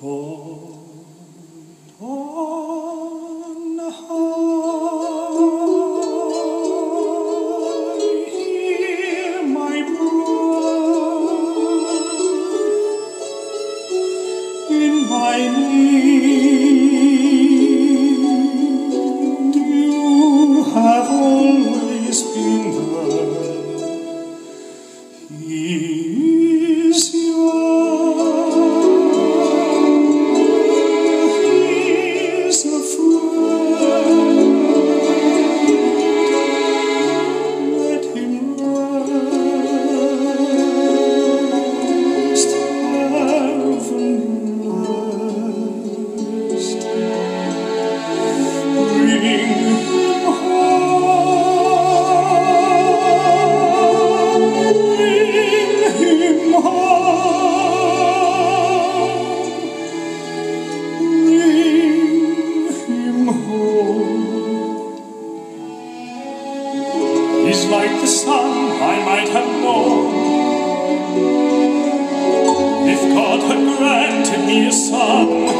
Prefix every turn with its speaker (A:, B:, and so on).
A: On high, hear my bride in my need. You have always been there. He is yours. He's a friend. Let him rest, heaven blessed. Bring him home. Bring him home. Bring him home. He's like the sun I might have known, if God had granted me a son.